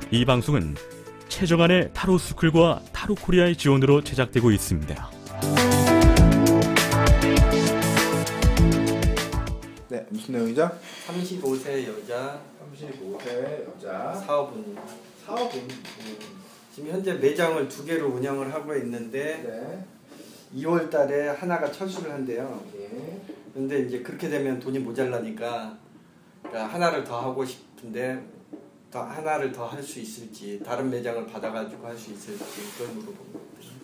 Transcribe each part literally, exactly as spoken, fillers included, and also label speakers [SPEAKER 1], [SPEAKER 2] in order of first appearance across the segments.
[SPEAKER 1] 이 방송은 최정안의 타로스쿨과 타로코리아의 지원으로 제작되고 있습니다.
[SPEAKER 2] 네, 무슨 내용이죠?
[SPEAKER 3] 삼십오 세 여자,
[SPEAKER 2] 삼십오 세 여자
[SPEAKER 3] 사업은
[SPEAKER 2] 사업은
[SPEAKER 3] 음, 지금 현재 매장을 두 개로 운영을 하고 있는데
[SPEAKER 2] 네.
[SPEAKER 3] 이월 달에 하나가 철수를 한대요.
[SPEAKER 2] 예.
[SPEAKER 3] 근데 이제 그렇게 되면 돈이 모자라니까 그러니까 하나를 더 하고 싶은데 더 하나를 더 할 수 있을지 다른 매장을 받아가지고 할 수 있을지 그걸 물어봅니다.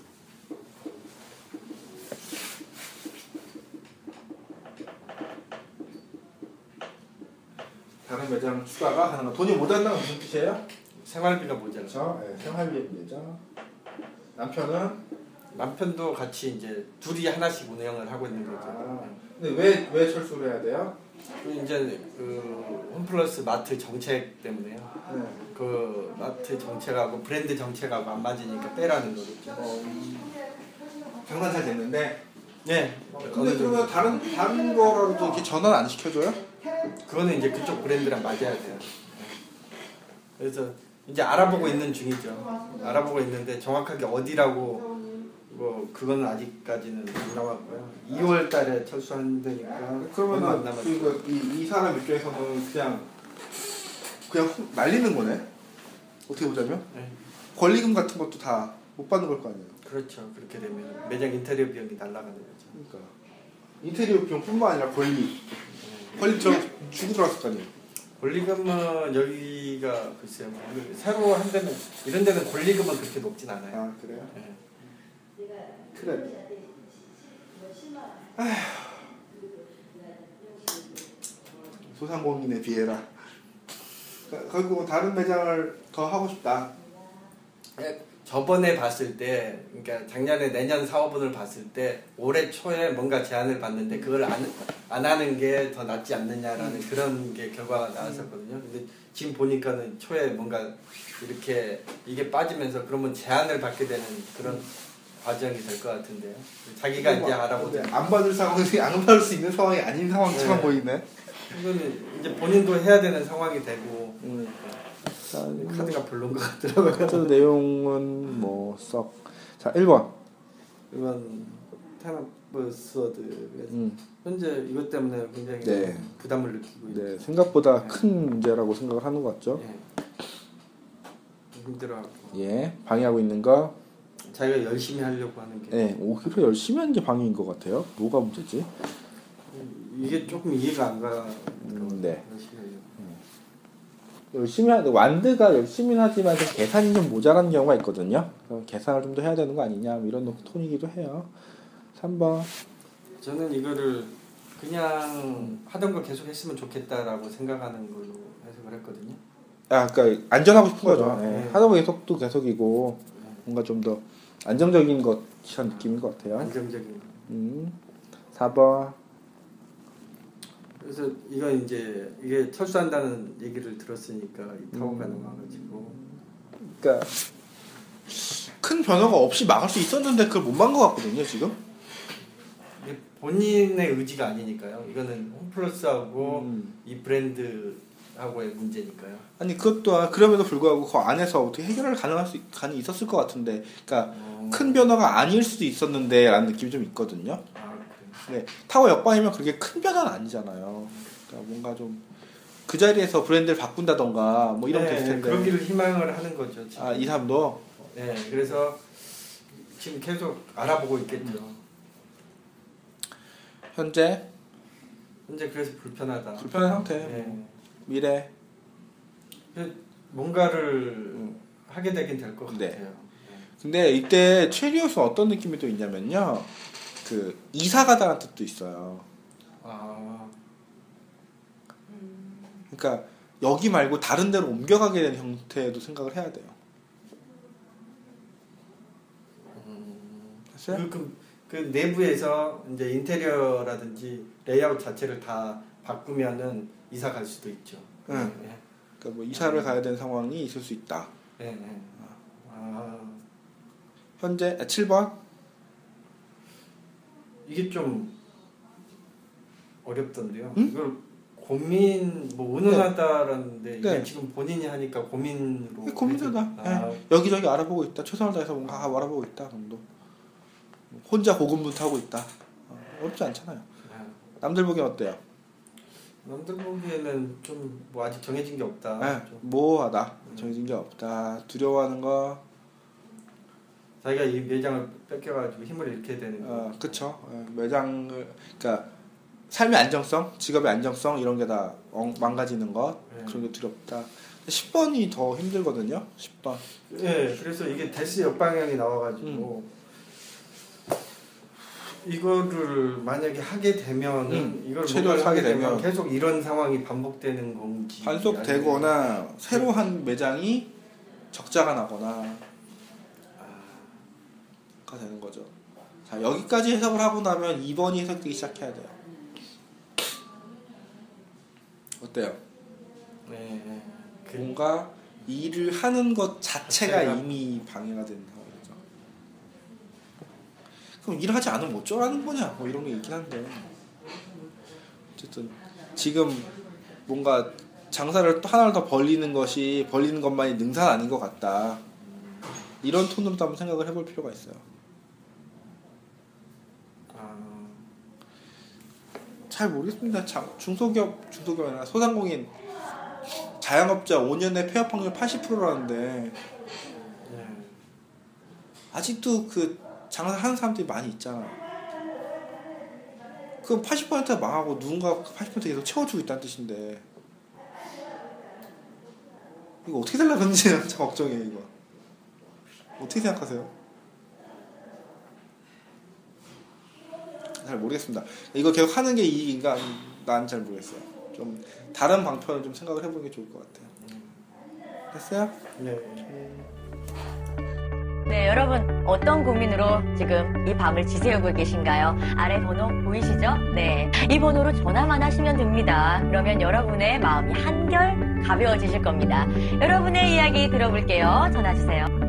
[SPEAKER 2] 다른 매장 추가가 가능한 돈이 모자란다는 무슨 뜻이에요?
[SPEAKER 3] 생활비가 모자라.
[SPEAKER 2] 그렇죠. 네, 생활비 문제죠. 남편은
[SPEAKER 3] 남편도 같이 이제 둘이 하나씩 운영을 하고 있는 거죠.
[SPEAKER 2] 아, 근데 왜 왜 철수를 해야 돼요?
[SPEAKER 3] 이제 그 홈플러스 마트 정책 때문에요.
[SPEAKER 2] 네.
[SPEAKER 3] 그 마트 정책하고 브랜드 정책하고 안 맞으니까 빼라는 거겠죠.
[SPEAKER 2] 어, 장난 잘 됐는데.
[SPEAKER 3] 네.
[SPEAKER 2] 근데 그러면 다른 다른 거라도 이렇게 전환 안 시켜줘요?
[SPEAKER 3] 그거는 이제 그쪽 브랜드랑 맞아야 돼요. 그래서 이제 알아보고 있는 중이죠. 알아보고 있는데 정확하게 어디라고 뭐 그거는 아직까지는 안 나왔고요. 이월 달에 철수한다니까. 얼마 안
[SPEAKER 2] 그러면
[SPEAKER 3] 남았죠.
[SPEAKER 2] 그, 이, 이 사람 입장에서는 그냥 그냥 날리는 거네? 어떻게 보자면?
[SPEAKER 3] 네.
[SPEAKER 2] 권리금 같은 것도 다 못 받는 걸 거 아니에요?
[SPEAKER 3] 그렇죠. 그렇게 되면 매장 인테리어 비용이 날아가는 거죠.
[SPEAKER 2] 그러니까 인테리어 비용뿐만 아니라 권리 권리 들어 주고 들어갔을 거 아니에요?
[SPEAKER 3] 권리금은 여기가 글쎄요. 새로 한 데는 이런 데는 권리금은 그렇게 높진 않아요.
[SPEAKER 2] 아 그래요?
[SPEAKER 3] 네.
[SPEAKER 2] 그래. 아휴. 소상공인에 비해라. 그러니까 결국 다른 매장을 더 하고 싶다.
[SPEAKER 3] 저번에 봤을 때, 그러니까 작년에 내년 사업분을 봤을 때 올해 초에 뭔가 제안을 받는데 그걸 안, 안 하는 게 더 낫지 않느냐라는 음. 그런 게 결과가 나왔었거든요. 근데 지금 보니까는 초에 뭔가 이렇게 이게 빠지면서 그러면 제안을 받게 되는 그런 과정이 될 것 같은데요. 자기가 이제 알아보고
[SPEAKER 2] 안 받을 상황이 안 받을 수 있는 상황이 아닌 상황처럼 네. 보이네.
[SPEAKER 3] 이거는 이제 본인도 해야 되는 상황이 되고
[SPEAKER 2] 음.
[SPEAKER 3] 자, 카드가 별로인 것 같더라고요.
[SPEAKER 2] 카드 내용은 뭐 썩. 자 일 번.
[SPEAKER 3] 일 번 테너버스워드 음. 현재 이것 때문에 굉장히
[SPEAKER 2] 네.
[SPEAKER 3] 부담을 느끼고 있는.
[SPEAKER 2] 네, 생각보다 네. 큰 문제라고 생각을 하는 것 같죠.
[SPEAKER 3] 네. 힘들어하고.
[SPEAKER 2] 예, 방해하고 있는 거.
[SPEAKER 3] 자기가 열심히 하려고 하는 게.
[SPEAKER 2] 네, 오히려 열심히 하는 게 방해인 것 같아요. 뭐가 문제지?
[SPEAKER 3] 이게 조금 이해가 안 가.
[SPEAKER 2] 음, 네.
[SPEAKER 3] 열심히 하려고.
[SPEAKER 2] 음. 열심히 하. 완드가 열심히 하지만 좀 계산이 좀 모자란 경우가 있거든요. 계산을 좀 더 해야 되는 거 아니냐 뭐 이런 톤이기도 해요. 삼 번.
[SPEAKER 3] 저는 이거를 그냥 하던 거 계속 했으면 좋겠다라고 생각하는 걸로 해석을 했거든요.
[SPEAKER 2] 아, 그러니까 안전하고 싶은 거죠.
[SPEAKER 3] 거죠.
[SPEAKER 2] 네.
[SPEAKER 3] 네.
[SPEAKER 2] 하던 거 계속도 계속이고 네. 뭔가 좀 더 안정적인 것이란 느낌인 것 같아요.
[SPEAKER 3] 안정적인 거.
[SPEAKER 2] 음. 사 번.
[SPEAKER 3] 그래서 이건 이제 이게 철수한다는 얘기를 들었으니까 이 타워가
[SPEAKER 2] 음.
[SPEAKER 3] 나와가지고.
[SPEAKER 2] 그러니까 큰 변화가 없이 막을 수 있었는데 그걸 못 막은 것 같거든요 지금.
[SPEAKER 3] 본인의 의지가 아니니까요. 이거는 홈플러스하고
[SPEAKER 2] 음.
[SPEAKER 3] 이 브랜드하고의 문제니까요.
[SPEAKER 2] 아니 그것도 그럼에도 불구하고 그 안에서 어떻게 해결을 가능할 수 가능 있었을 것 같은데, 그러니까 어... 큰 변화가 아닐 수도 있었는데라는 느낌이 좀 있거든요.
[SPEAKER 3] 아,
[SPEAKER 2] 네, 타워 역방이면 그렇게 큰 변화는 아니잖아요. 그러니까 뭔가 좀 그 자리에서 브랜드를 바꾼다던가 뭐 이런 게 있을 텐데.
[SPEAKER 3] 그러기를 희망을 하는 거죠. 지금.
[SPEAKER 2] 아, 이 사람도.
[SPEAKER 3] 네, 그래서 지금 계속 알아보고 있겠죠.
[SPEAKER 2] 음. 현재
[SPEAKER 3] 현재 그래서 불편하다.
[SPEAKER 2] 불편한 상태.
[SPEAKER 3] 네.
[SPEAKER 2] 미래
[SPEAKER 3] 뭔가를 음. 하게 되긴 될 것
[SPEAKER 2] 네.
[SPEAKER 3] 같아요.
[SPEAKER 2] 근데 이때 최리우스는 어떤 느낌이 또 있냐면요, 그 이사 가다라는 뜻도 있어요.
[SPEAKER 3] 아.
[SPEAKER 2] 그러니까 여기 말고 다른 데로 옮겨가게 되는 형태도 생각을 해야 돼요.
[SPEAKER 3] 음.
[SPEAKER 2] 됐어요?
[SPEAKER 3] 그, 그, 그 내부에서 이제 인테리어라든지 레이아웃 자체를 다 바꾸면은 이사 갈 수도 있죠.
[SPEAKER 2] 응. 네. 그러니까 뭐 이사를 음. 가야 되는 상황이 있을 수 있다.
[SPEAKER 3] 네. 네. 아.
[SPEAKER 2] 현재 아, 칠 번.
[SPEAKER 3] 이게 좀 어렵던데요.
[SPEAKER 2] 응?
[SPEAKER 3] 이걸 고민 뭐 의논하다라는데 이게
[SPEAKER 2] 네.
[SPEAKER 3] 지금 본인이 하니까 고민으로
[SPEAKER 2] 고민하다.
[SPEAKER 3] 아,
[SPEAKER 2] 네. 여기저기 알아보고 있다. 최선을 다해서 뭔가 알아보고 있다 정도. 혼자 고군분투하고 있다. 어, 어렵지 않잖아요.
[SPEAKER 3] 아.
[SPEAKER 2] 남들 보기엔 어때요?
[SPEAKER 3] 남들 보기에는 좀 뭐 아직 정해진 게 없다.
[SPEAKER 2] 네,
[SPEAKER 3] 좀
[SPEAKER 2] 모호하다. 정해진 게 없다. 두려워하는 거.
[SPEAKER 3] 자기가 이 매장을 뺏겨가지고 힘을 잃게 되는 거.
[SPEAKER 2] 어, 그쵸. 어, 매장을, 그러니까 삶의 안정성, 직업의 안정성 이런 게 다 망가지는 것
[SPEAKER 3] 네.
[SPEAKER 2] 그런 게 두렵다. 십 번이 더 힘들거든요. 십 번.
[SPEAKER 3] 네, 그래서 이게 데스 역방향이 나와가지고 음. 이거를 만약에 하게 되면은
[SPEAKER 2] 음,
[SPEAKER 3] 이걸
[SPEAKER 2] 체류를
[SPEAKER 3] 하게
[SPEAKER 2] 하게
[SPEAKER 3] 되면
[SPEAKER 2] 되면
[SPEAKER 3] 계속 이런 상황이 반복되는 건지
[SPEAKER 2] 반복되거나 새로 한 매장이 적자가 나거나 가 되는 거죠. 자, 여기까지 해석을 하고 나면 이 번이 해석되기 시작해야 돼요. 어때요?
[SPEAKER 3] 네, 네. 그,
[SPEAKER 2] 뭔가 일을 하는 것 자체가
[SPEAKER 3] 자체가
[SPEAKER 2] 이미 방해가 되는 상황이죠. 그럼 일을 하지 않으면 어쩌라는 거냐 뭐 이런 게 있긴 한데 어쨌든 지금 뭔가 장사를 또 하나를 더 벌리는 것이 벌리는 것만이 능사는 아닌 것 같다. 이런 톤으로도 한번 생각을 해볼 필요가 있어요.
[SPEAKER 3] 아,
[SPEAKER 2] 잘 모르겠습니다. 자, 중소기업, 중소기업이 아니라 소상공인 자영업자 오 년에 폐업 확률 팔십 퍼센트라는데
[SPEAKER 3] 네.
[SPEAKER 2] 아직도 그 장사하는 사람들이 많이 있잖아. 그럼 팔십 퍼센트가 망하고 누군가 그 팔십 퍼센트 계속 채워주고 있다는 뜻인데 이거 어떻게 되려고 그런지 참 걱정해. 이거 어떻게 생각하세요? 잘 모르겠습니다. 이거 계속 하는 게 이익인가? 난 잘 모르겠어요. 좀 다른 방편을 좀 생각을 해보는 게 좋을 것 같아요. 됐어요?
[SPEAKER 3] 네.
[SPEAKER 4] 네, 여러분 어떤 고민으로 지금 이 밤을 지새우고 계신가요? 아래 번호 보이시죠? 네, 이 번호로 전화만 하시면 됩니다. 그러면 여러분의 마음이 한결 가벼워지실 겁니다. 여러분의 이야기 들어볼게요. 전화 주세요.